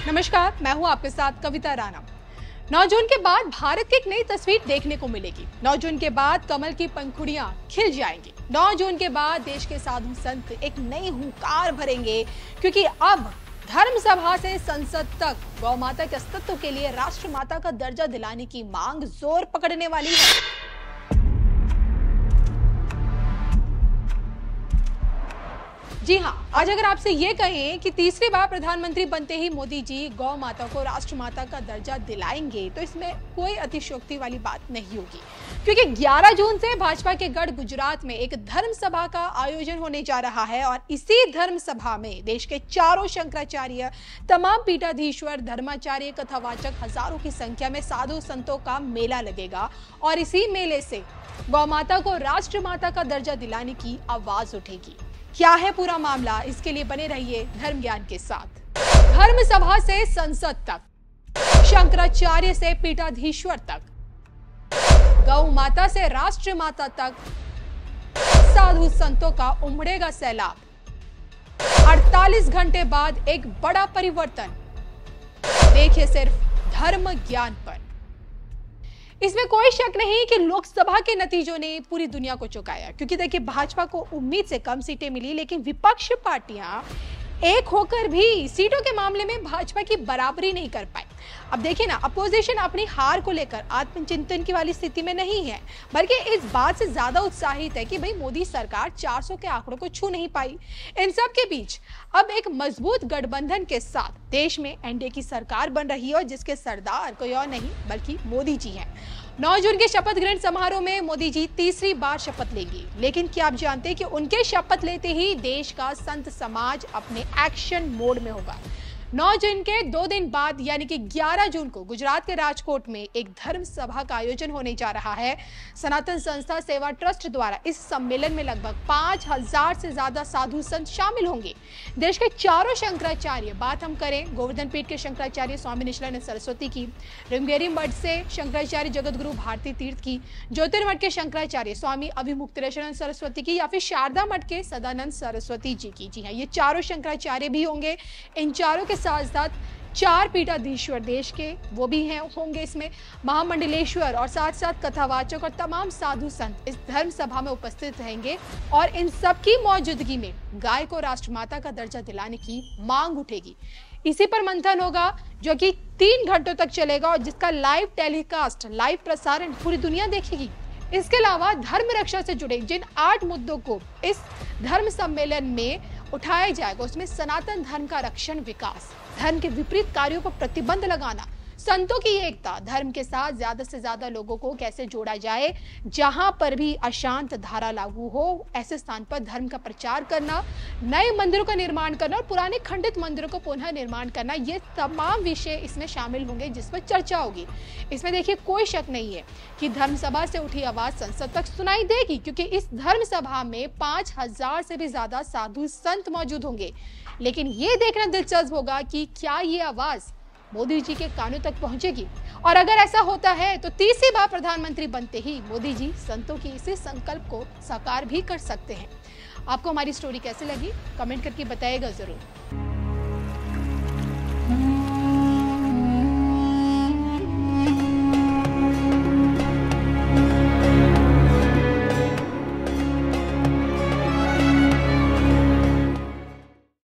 नमस्कार, मैं हूं आपके साथ कविता राणा। 9 जून के बाद भारत की एक नई तस्वीर देखने को मिलेगी। 9 जून के बाद कमल की पंखुड़ियां खिल जाएंगी। 9 जून के बाद देश के साधु संत एक नई हुंकार भरेंगे, क्योंकि अब धर्म सभा से संसद तक गौ माता के अस्तित्व के लिए राष्ट्र माता का दर्जा दिलाने की मांग जोर पकड़ने वाली है। जी हाँ, आज अगर आपसे ये कहें कि तीसरी बार प्रधानमंत्री बनते ही मोदी जी गौ माता को राष्ट्रमाता का दर्जा दिलाएंगे, तो इसमें कोई अतिशयोक्ति वाली बात नहीं होगी, क्योंकि 11 जून से भाजपा के गढ़ गुजरात में एक धर्म सभा का आयोजन होने जा रहा है और इसी धर्म सभा में देश के चारों शंकराचार्य, तमाम पीठाधीश्वर, धर्माचार्य, कथावाचक, हजारों की संख्या में साधु संतों का मेला लगेगा और इसी मेले से गौ माता को राष्ट्रमाता का दर्जा दिलाने की आवाज उठेगी। क्या है पूरा मामला, इसके लिए बने रहिए धर्म ज्ञान के साथ। धर्म सभा से संसद तक, शंकराचार्य से पीठाधीश्वर तक, गौ माता से राष्ट्र माता तक, साधु संतों का उमड़ेगा सैलाब। 48 घंटे बाद एक बड़ा परिवर्तन, देखिए सिर्फ धर्म ज्ञान पर। इसमें कोई शक नहीं कि लोकसभा के नतीजों ने पूरी दुनिया को चौंकाया, क्योंकि देखिए भाजपा को उम्मीद से कम सीटें मिली, लेकिन विपक्ष पार्टियां एक होकर भी सीटों के मामले में भाजपा की बराबरी नहीं कर पाई। अब देखिए ना, अपोजिशन अपनी हार को लेकर आत्मचिंतन की वाली स्थिति में नहीं है, बल्कि इस बात से ज्यादा उत्साहित है कि भाई मोदी सरकार 400 के आंकड़ों को छू नहीं पाई। इन सब के बीच अब एक मजबूत गठबंधन के साथ देश में एनडीए की सरकार बन रही है और जिसके सरदार कोई और नहीं बल्कि मोदी जी हैं। 9 जून के शपथ ग्रहण समारोह में मोदी जी तीसरी बार शपथ लेंगे, लेकिन क्या आप जानते हैं कि उनके शपथ लेते ही देश का संत समाज अपने एक्शन मोड में होगा। 9 जून के 2 दिन बाद यानी कि 11 जून को गुजरात के राजकोट में एक धर्म सभा का आयोजन होने जा रहा है। सनातन संस्था सेवा ट्रस्ट द्वारा इस सम्मेलन में लगभग 5000 से ज्यादा साधु संत शामिल होंगे। देश के चारों शंकराचार्य, बात हम करें गोवर्धन पीठ के शंकराचार्य स्वामी निशिलानंद सरस्वती की, रंगेरी मठ से शंकराचार्य जगतगुरु भारती तीर्थ की, ज्योतिर्मठ के शंकराचार्य स्वामी अभिमुक्तेश्वरानंद सरस्वती की, या फिर शारदा मठ के सदानंद सरस्वती जी की। जी हाँ, ये चारों शंकराचार्य भी होंगे। इन चारों के साथ साथ 4 पीठाधीश्वर देश के वो भी हैं होंगे इसमें, महामंडलेश्वर और साथ साथ कथावाचक और तमाम साधु संत इस धर्म सभा में उपस्थित रहेंगे और इन सब की मौजूदगी में गाय को राष्ट्रमाता का दर्जा दिलाने की मांग उठेगी। इसी पर मंथन होगा जो कि 3 घंटों तक चलेगा और जिसका लाइव टेलीकास्ट, लाइव प्रसारण पूरी दुनिया देखेगी। इसके अलावा धर्म रक्षा से जुड़े जिन 8 मुद्दों को इस धर्म सम्मेलन में उठाया जाएगा, उसमें सनातन धर्म का रक्षण, विकास, धर्म के विपरीत कार्यों पर प्रतिबंध लगाना, संतों की एकता, धर्म के साथ ज्यादा से ज्यादा लोगों को कैसे जोड़ा जाए, जहां पर भी अशांत धारा लागू हो ऐसे स्थान पर धर्म का प्रचार करना, नए मंदिरों का निर्माण करना और पुराने खंडित मंदिरों को पुनः निर्माण करना, ये तमाम विषय इसमें शामिल होंगे जिस पर चर्चा होगी। इसमें देखिए कोई शक नहीं है कि धर्म सभा से उठी आवाज संसद तक सुनाई देगी, क्योंकि इस धर्म सभा में 5000 से भी ज्यादा साधु संत मौजूद होंगे। लेकिन ये देखना दिलचस्प होगा कि क्या ये आवाज मोदी जी के कानों तक पहुंचेगी, और अगर ऐसा होता है तो तीसरी बार प्रधानमंत्री बनते ही मोदी जी संतों की इसी संकल्प को साकार भी कर सकते हैं। आपको हमारी स्टोरी कैसे लगी, कमेंट करके बताइएगा जरूर।